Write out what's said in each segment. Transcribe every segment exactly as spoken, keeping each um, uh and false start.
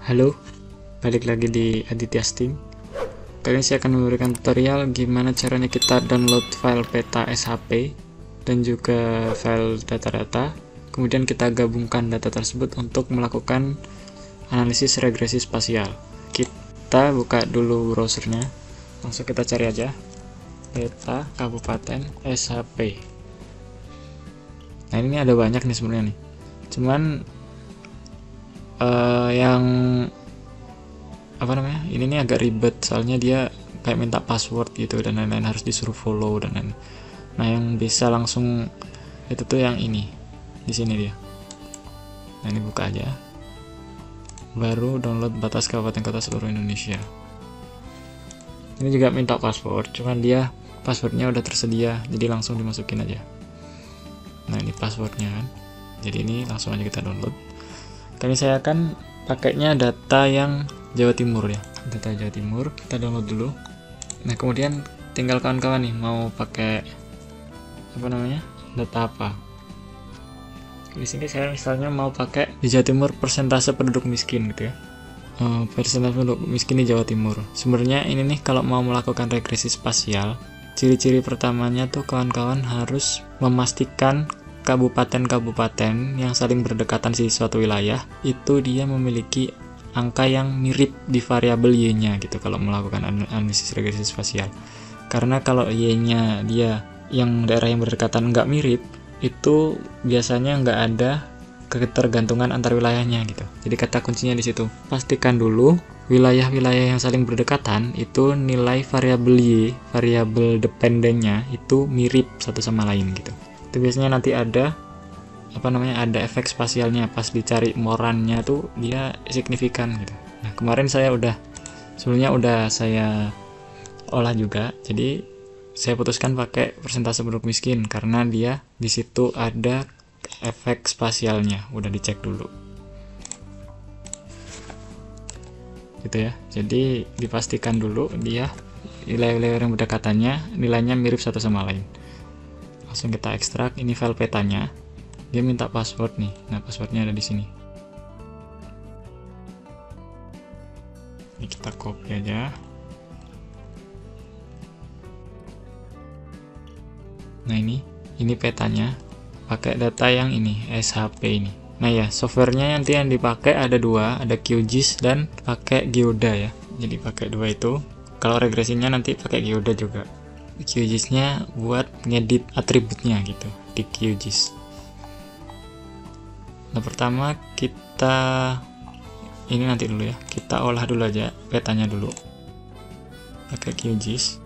Halo, balik lagi di Aditya Steam. Kali ini saya akan memberikan tutorial gimana caranya kita download file peta S H P dan juga file data-data. Kemudian kita gabungkan data tersebut untuk melakukan analisis regresi spasial. Kita buka dulu browsernya, langsung kita cari aja peta kabupaten S H P. Nah ini ada banyak nih sebenarnya nih, cuman Uh, yang apa namanya ini nih agak ribet soalnya dia kayak minta password gitu dan lain-lain, harus disuruh follow dan lain. Nah yang bisa langsung itu tuh yang ini di sini dia. Nah ini buka aja, baru download batas kabupaten kota seluruh Indonesia. Ini juga minta password, cuman dia passwordnya udah tersedia jadi langsung dimasukin aja. Nah ini passwordnya kan, jadi ini langsung aja kita download. Kali saya akan pakainya data yang Jawa Timur ya, data Jawa Timur. Kita download dulu. Nah kemudian tinggal kawan-kawan nih mau pakai apa namanya data apa. Di sini saya misalnya mau pakai di Jawa Timur persentase penduduk miskin gitu ya. Uh, persentase penduduk miskin di Jawa Timur. Sebenarnya ini nih kalau mau melakukan regresi spasial, ciri-ciri pertamanya tuh kawan-kawan harus memastikan kabupaten-kabupaten yang saling berdekatan di suatu wilayah itu dia memiliki angka yang mirip di variabel Y-nya gitu kalau melakukan analisis regresi spasial. Karena kalau Y-nya dia yang daerah yang berdekatan nggak mirip, itu biasanya nggak ada ketergantungan antar wilayahnya gitu. Jadi kata kuncinya di situ. Pastikan dulu wilayah-wilayah yang saling berdekatan itu nilai variabel Y, variabel dependennya itu mirip satu sama lain gitu. Itu biasanya nanti ada apa namanya ada efek spasialnya pas dicari morannya tuh dia signifikan gitu. Nah kemarin saya udah sebelumnya udah saya olah juga, jadi saya putuskan pakai persentase penduduk miskin karena dia di situ ada efek spasialnya, udah dicek dulu gitu ya. Jadi dipastikan dulu dia wilayah-wilayah yang berdekatannya nilainya mirip satu sama lain. Langsung kita ekstrak, ini file petanya. Dia minta password nih. Nah, passwordnya ada di sini. Ini kita copy aja. Nah, ini ini petanya. Pakai data yang ini, S H P ini. Nah, ya, softwarenya nanti yang dipakai ada dua, ada Q G I S dan pakai Geoda ya. Jadi pakai dua itu. Kalau regresinya nanti pakai Geoda juga. Q G I S-nya buat ngedit atributnya gitu di Q G I S. Nah pertama kita ini nanti dulu ya, kita olah dulu aja petanya dulu pakai Q G I S.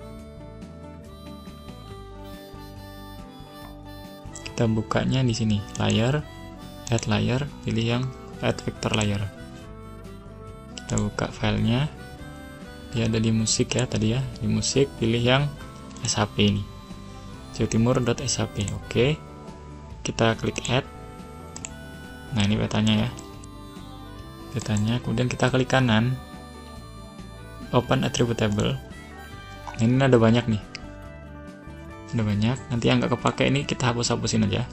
Kita bukanya di sini, layar, add layer, pilih yang add vector layer. Kita buka filenya. Dia ada di musik ya tadi ya, di musik pilih yang S H P ini, jawa timur.shp. Oke, kita klik add. Nah ini petanya ya, petanya. Kemudian kita klik kanan, open attribute table. Nah, ini ada banyak nih, ada banyak. Nanti yang nggak kepake ini kita hapus-hapusin aja.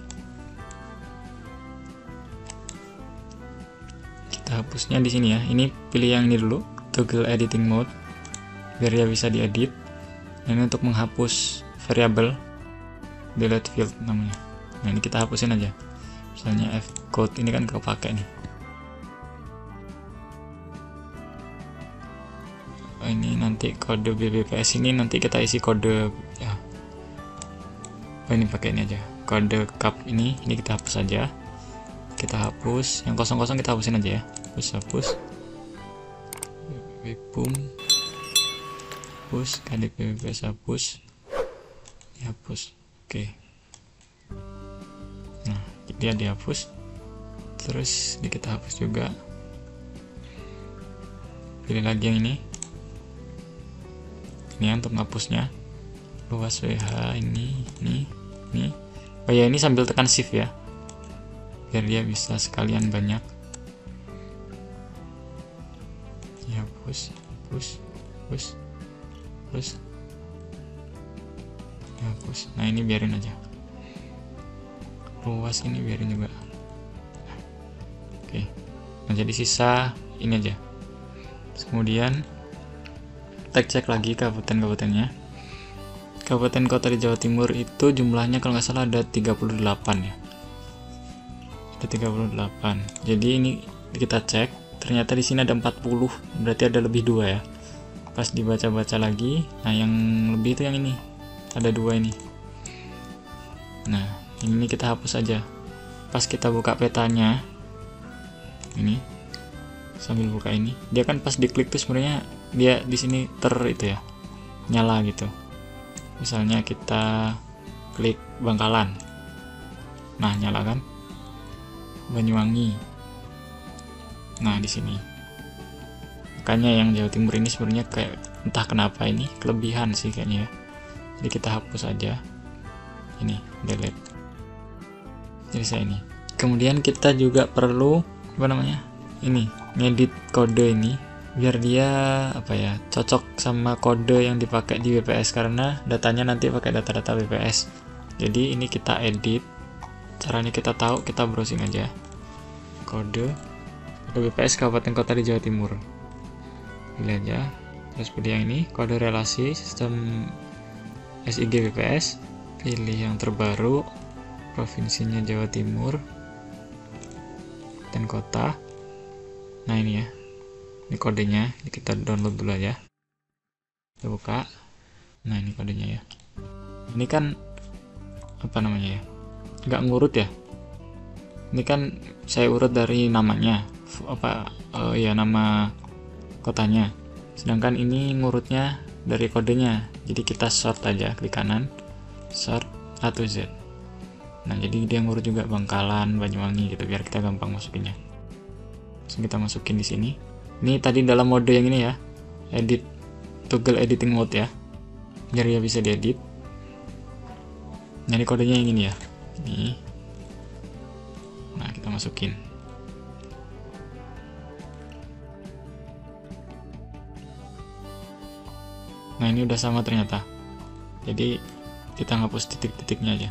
Kita hapusnya di sini ya. Ini pilih yang ini dulu, toggle editing mode, biar dia bisa diedit. Ini untuk menghapus variabel, delete field namanya. Nah ini kita hapusin aja. Misalnya F code ini kan kepake nih. Oh, ini nanti kode B B P S ini nanti kita isi kode ya. Oh ini pakai ini aja. Kode cap ini ini kita hapus aja. Kita hapus yang kosong-kosong, kita hapusin aja ya. Hapus hapus. Bipum. Hapus, K D P B P S hapus, dihapus. Oke. Nah, dia dihapus. Terus ini kita hapus juga. Pilih lagi yang ini. Ini untuk menghapusnya. Luas W H ini, ini, ini. Oh ya, ini sambil tekan shift ya. Biar dia bisa sekalian banyak. Dihapus, hapus, hapus. Terus hapus. Nah ini biarin aja, luas ini biarin juga. Oke, nah jadi sisa ini aja. Kemudian kita cek lagi kabupaten-kabupatennya. Kabupaten kota di Jawa Timur itu jumlahnya kalau nggak salah ada tiga puluh delapan ya. Ada tiga puluh delapan. Jadi ini kita cek, ternyata di sini ada empat puluh, berarti ada lebih dua ya. Pas dibaca-baca lagi, nah yang lebih itu yang ini. Ada dua ini. Nah, ini kita hapus aja. Pas kita buka petanya, ini sambil buka ini, dia kan pas diklik tuh sebenarnya dia di sini ter itu ya, nyala gitu. Misalnya kita klik Bangkalan, nah nyala kan, Banyuwangi. Nah di sini, makanya yang Jawa Timur ini sebenarnya kayak entah kenapa ini kelebihan sih kayaknya ya. Jadi kita hapus aja, ini delete. Jadi saya ini. Kemudian kita juga perlu apa namanya? Ini ngedit kode ini biar dia apa ya cocok sama kode yang dipakai di B P S, karena datanya nanti pakai data-data B P S. Jadi ini kita edit. Caranya kita tahu, kita browsing aja kode kode B P S Kabupaten Kota di Jawa Timur. Pilih aja. Terus pilih yang ini, kode relasi sistem S I G B P S. Pilih yang terbaru, provinsinya Jawa Timur dan kota. Nah ini ya, ini kodenya, ini kita download dulu aja, kita buka. Nah ini kodenya ya, ini kan apa namanya ya, nggak ngurut ya, ini kan saya urut dari namanya apa uh, ya nama kotanya, sedangkan ini ngurutnya dari kodenya. Jadi kita sort aja, klik kanan, sort A to Z. Nah jadi dia ngurut juga Bangkalan, Banyuwangi gitu, biar kita gampang masukinnya. Langsung kita masukin di sini. Ini tadi dalam mode yang ini ya, edit, toggle editing mode ya, biar dia bisa diedit. Nah ini kodenya yang ini ya, ini. Nah kita masukin. Nah ini udah sama ternyata. Jadi kita ngapus titik-titiknya aja.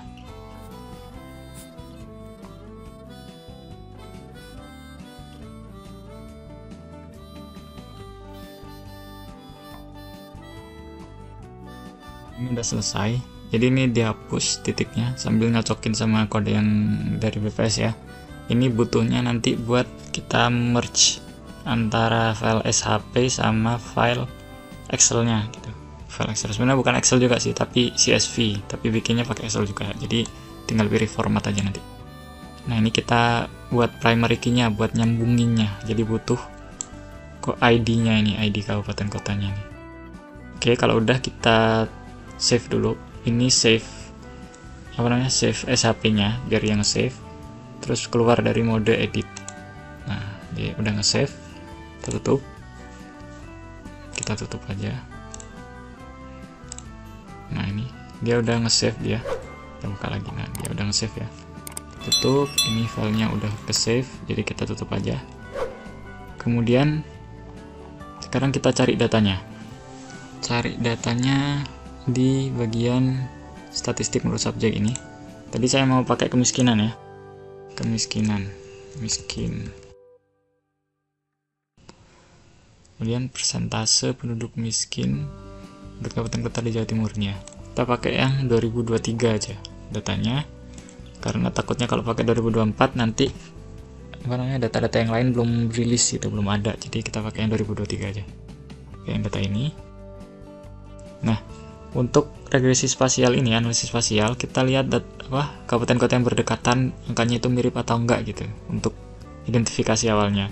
Ini udah selesai, jadi ini dihapus titiknya sambil nyocokin sama kode yang dari B P S ya. Ini butuhnya nanti buat kita merge antara file S H P sama file Excel-nya gitu. File Excel sebenarnya bukan Excel juga sih, tapi C S V, tapi bikinnya pakai Excel juga. Jadi tinggal pilih format aja nanti. Nah ini kita buat primary key-nya, buat nyambunginnya. Jadi butuh kok I D-nya ini, I D kabupaten kotanya ini. Oke, kalau udah kita save dulu. Ini save apa namanya, save S H P-nya biar yang save. Terus keluar dari mode edit. Nah, dia udah nge-save. Kita tutup. Kita tutup aja. Nah, ini dia udah nge-save dia. Kita buka lagi. Nah, dia udah nge-save ya. Tutup. Ini filenya udah ke-save, jadi kita tutup aja. Kemudian sekarang kita cari datanya. Cari datanya di bagian statistik menurut subjek ini. Tadi saya mau pakai kemiskinan ya, kemiskinan, miskin. Kemudian persentase penduduk miskin untuk kabupaten kota di Jawa Timurnya. Kita pakai yang dua ribu dua puluh tiga aja datanya, karena takutnya kalau pakai dua ribu dua puluh empat nanti apa namanya data-data yang lain belum rilis itu, belum ada. Jadi kita pakai yang dua ribu dua puluh tiga aja. Oke, yang data ini. Nah, untuk regresi spasial ini, analisis spasial, kita lihat dat, apa kabupaten kota yang berdekatan angkanya itu mirip atau enggak gitu untuk identifikasi awalnya.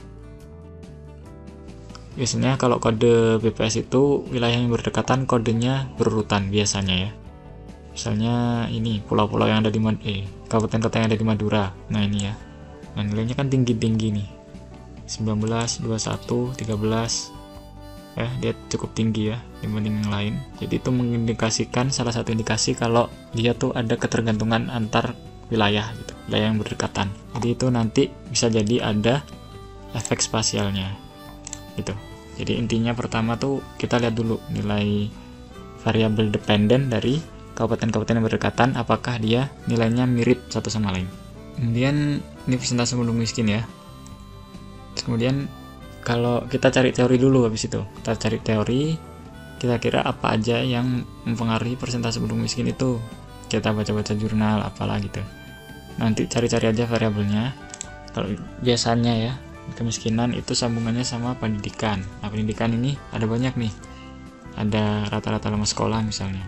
Biasanya kalau kode B P S itu wilayah yang berdekatan kodenya berurutan biasanya ya. Misalnya ini pulau-pulau yang ada di Mad eh, kabupaten kota yang ada di Madura. Nah ini ya. Nah nilainya kan tinggi-tinggi nih. sembilan belas, dua puluh satu, tiga belas. Ya, dia cukup tinggi ya dibanding yang lain. Jadi itu mengindikasikan, salah satu indikasi kalau dia tuh ada ketergantungan antar wilayah gitu, wilayah yang berdekatan. Jadi itu nanti bisa jadi ada efek spasialnya gitu. Jadi intinya pertama tuh kita lihat dulu nilai variabel dependen dari kabupaten-kabupaten yang berdekatan, apakah dia nilainya mirip satu sama lain. Kemudian ini persentase penduduk miskin ya. Terus kemudian kalau kita cari teori dulu, habis itu kita cari teori kita kira apa aja yang mempengaruhi persentase penduduk miskin itu, kita baca-baca jurnal apalah gitu, nanti cari-cari aja variabelnya. Kalau biasanya ya kemiskinan itu sambungannya sama pendidikan. Nah pendidikan ini ada banyak nih, ada rata-rata lama sekolah misalnya,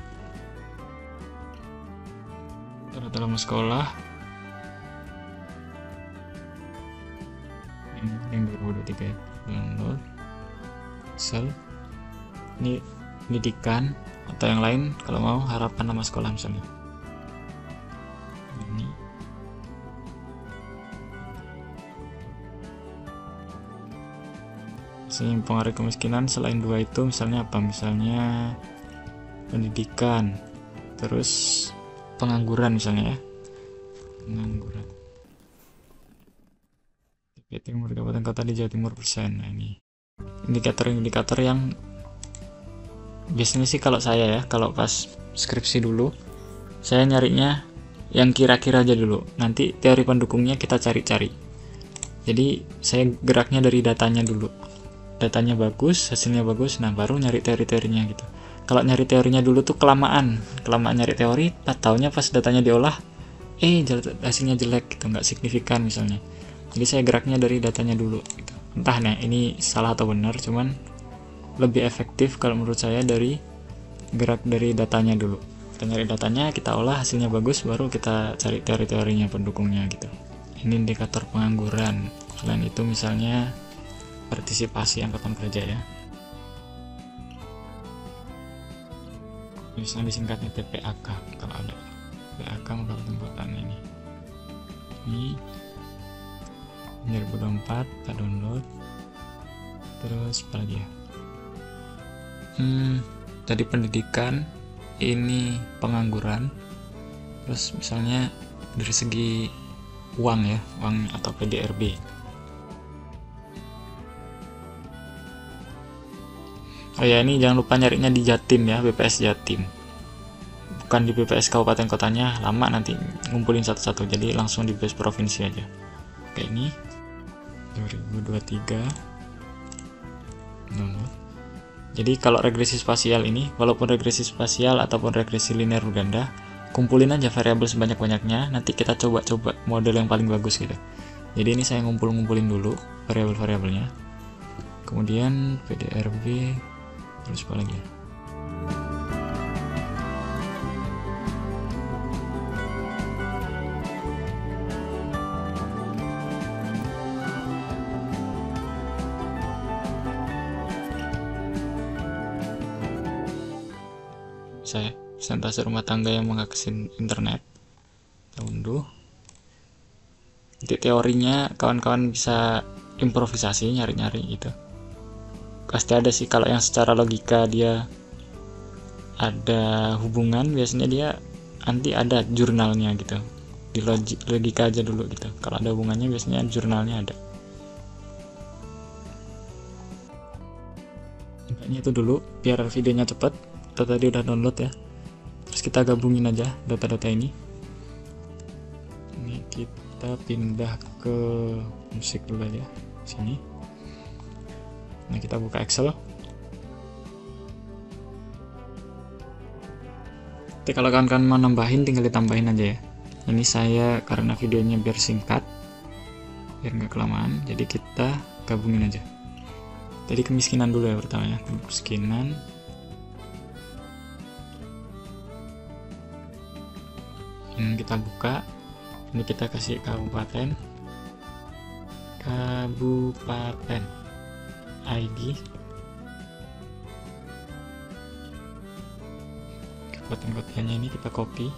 rata-rata lama sekolah ini yang dua ribu dua puluh tiga ya, download sel ini pendidikan atau yang lain kalau mau harapan nama sekolah misalnya. Ini yang pengaruh kemiskinan selain dua itu misalnya apa, misalnya pendidikan, terus pengangguran misalnya ya, pengangguran Jawa Timur, kabupaten kota di Jawa Timur persen. Nah ini indikator-indikator yang biasanya sih kalau saya ya, kalau pas skripsi dulu saya nyarinya yang kira-kira aja dulu, nanti teori pendukungnya kita cari-cari. Jadi saya geraknya dari datanya dulu, datanya bagus, hasilnya bagus, nah baru nyari teori-teorinya gitu. Kalau nyari teorinya dulu tuh kelamaan kelamaan nyari teori, tak taunya pas datanya diolah eh hasilnya jelek gitu, nggak signifikan misalnya. Jadi saya geraknya dari datanya dulu gitu. Entah nih ini salah atau benar, cuman lebih efektif kalau menurut saya dari gerak dari datanya dulu. Kita nyari datanya, kita olah, hasilnya bagus, baru kita cari teori-teorinya pendukungnya gitu. Ini indikator pengangguran. Selain itu misalnya partisipasi angkatan kerja ya, misalnya disingkatnya T P A K kalau ada. T P A K kabupaten kotanya ini ini dua ribu dua puluh empat kita download. Terus apa lagi ya, hmm, tadi pendidikan, ini pengangguran. Terus misalnya dari segi uang ya, uang atau P D R B. Oh ya, ini jangan lupa nyarinya di Jatim ya, B P S Jatim, bukan di B P S kabupaten kotanya, lama nanti ngumpulin satu-satu, jadi langsung di B P S provinsi aja. Kayak ini dua ribu dua puluh tiga download. Jadi kalau regresi spasial ini, walaupun regresi spasial ataupun regresi linear berganda, kumpulin aja variabel sebanyak-banyaknya, nanti kita coba-coba model yang paling bagus gitu. Jadi ini saya ngumpul-ngumpulin dulu variabel-variabelnya, kemudian P D R B, terus apa lagi ya? Saya persentase rumah tangga yang mengakses internet, kita unduh. Nanti teorinya kawan-kawan bisa improvisasi, nyari-nyari gitu. Pasti ada sih, kalau yang secara logika dia ada hubungan, biasanya dia nanti ada jurnalnya gitu. Di logika aja dulu gitu, kalau ada hubungannya biasanya jurnalnya ada. Intinya itu dulu biar videonya cepet. Kita tadi udah download ya, terus kita gabungin aja data-data ini. Ini kita pindah ke musik dulu aja sini. Nah kita buka Excel. Nanti kalau kalian mau nambahin tinggal ditambahin aja ya. Ini saya karena videonya biar singkat, biar nggak kelamaan, jadi kita gabungin aja. Jadi kemiskinan dulu ya pertamanya, kemiskinan. Ini kita buka, ini kita kasih kabupaten, kabupaten I D, kabupaten kotanya ini kita copy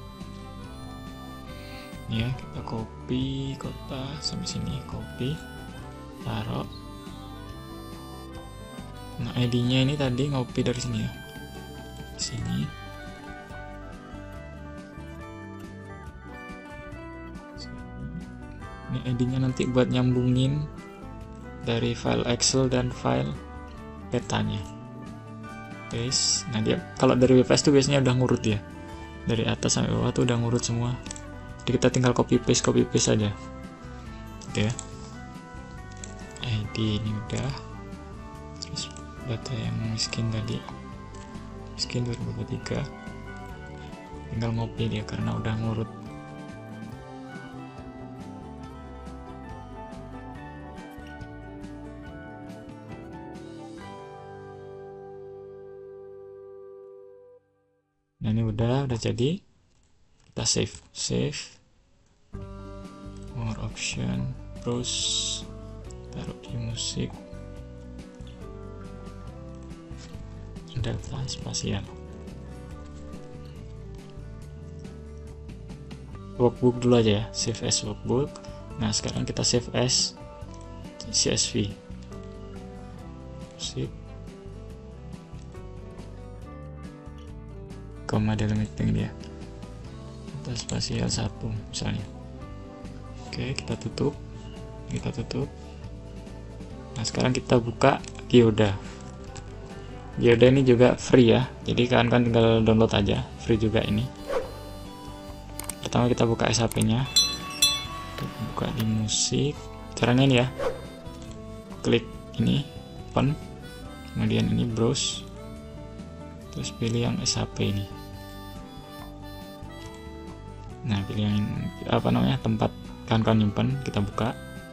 ya, kita copy kota sampai sini, copy, taruh. Nah I D-nya ini tadi ngopi dari sini ya, sini. Ini I D-nya nanti buat nyambungin dari file Excel dan file petanya. Guys, nah dia kalau dari B P S tuh biasanya udah ngurut ya, dari atas sampai bawah tuh udah ngurut semua. Jadi kita tinggal copy paste copy paste aja, gitu ya. I D jadi ini udah. Terus data yang miskin tadi, miskin dua ribu dua puluh tiga, tinggal ngopi dia karena udah ngurut. Nah ini udah udah jadi, kita save save more option, browse, taruh di musik, data spasial, workbook dulu aja ya, save as workbook. Nah sekarang kita save as C S V, musik, koma delimiting dia, data spasial satu misalnya. Oke, kita tutup, kita tutup. Nah sekarang kita buka Geoda. Geoda ini juga free ya, jadi kalian kan tinggal download aja, free juga ini. Pertama kita buka S H P nya, buka di musik, caranya ini ya, klik ini open, kemudian ini browse, terus pilih yang S H P ini. Nah pilih yang apa namanya, tempat kan kan nyimpan, kita buka.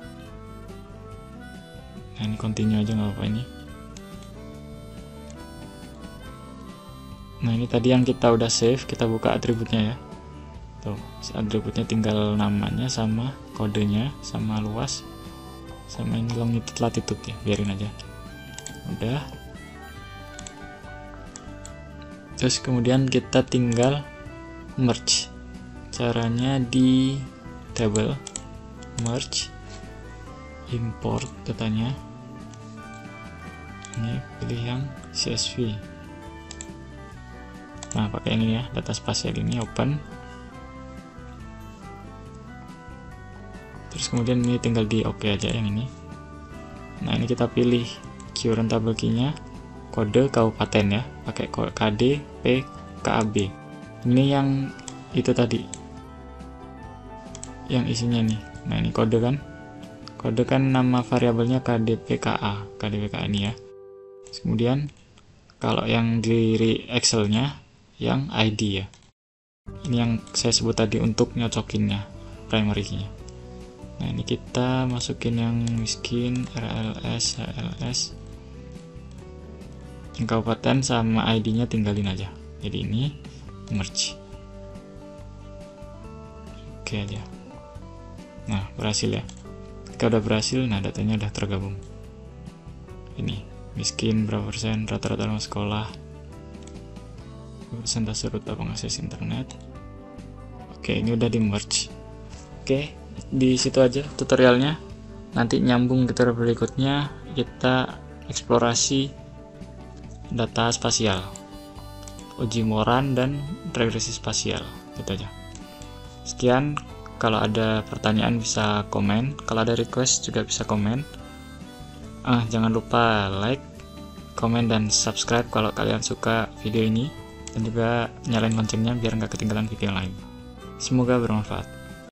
Nah ini continue aja nggak apa-apa ini. Nah ini tadi yang kita udah save, kita buka atributnya ya. Tuh atributnya tinggal namanya sama kodenya sama luas sama ini longitude latitude ya, biarin aja. Udah. Terus kemudian kita tinggal merge. Caranya di table, merge, import datanya. Ini pilih yang C S V. Nah pakai ini ya, data spasial ini open. Terus kemudian ini tinggal di oke aja yang ini. Nah ini kita pilih current table key-nya, kode kabupaten ya, pakai K D P K A B. Ini yang itu tadi, yang isinya nih. Nah ini kode kan, kode kan nama variabelnya K D P K A, K D P K A ini ya. Terus kemudian kalau yang di Excel-nya yang I D ya, ini yang saya sebut tadi untuk nyocokinnya primary key-nya. Nah ini kita masukin yang miskin, R L S, H L S, yang kabupaten sama I D-nya tinggalin aja. Jadi ini merge. Oke aja. Nah berhasil ya. Ketika udah berhasil, nah datanya udah tergabung. Ini miskin berapa persen, rata-rata nama sekolah, persentase rute pengakses internet. Oke ini udah di merge. Oke di situ aja tutorialnya. Nanti nyambung ke tutorial berikutnya, kita eksplorasi data spasial, uji Moran dan regresi spasial. Itu aja. Sekian. Kalau ada pertanyaan bisa komen, kalau ada request juga bisa komen. Ah, jangan lupa like, komen, dan subscribe kalau kalian suka video ini, dan juga nyalain loncengnya biar nggak ketinggalan video lain. Semoga bermanfaat.